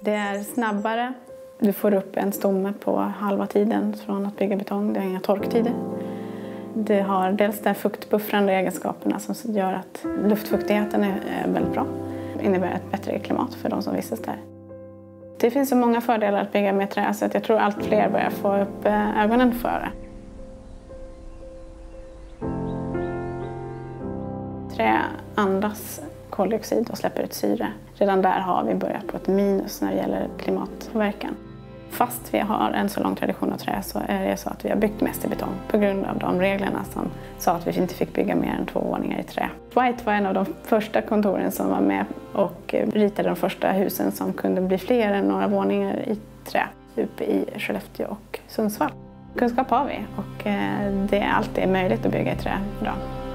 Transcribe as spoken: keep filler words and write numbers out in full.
Det är snabbare. Du får upp en stomme på halva tiden från att bygga betong. Det har inga torktider. Det har dels de fuktbuffrande egenskaperna som gör att luftfuktigheten är väldigt bra. Det innebär ett bättre klimat för de som vistas där. Det finns så många fördelar att bygga med trä så att jag tror allt fler börjar få upp ögonen för det. Trä andas koldioxid och släpper ut syre. Redan där har vi börjat på ett minus när det gäller klimatpåverkan. Fast vi har en så lång tradition av trä så är det så att vi har byggt mest i betong på grund av de reglerna som sa att vi inte fick bygga mer än två våningar i trä. White var en av de första kontoren som var med och ritade de första husen som kunde bli fler än några våningar i trä uppe i Skellefteå och Sundsvall. Kunskap har vi och det är alltid möjligt att bygga i trä idag.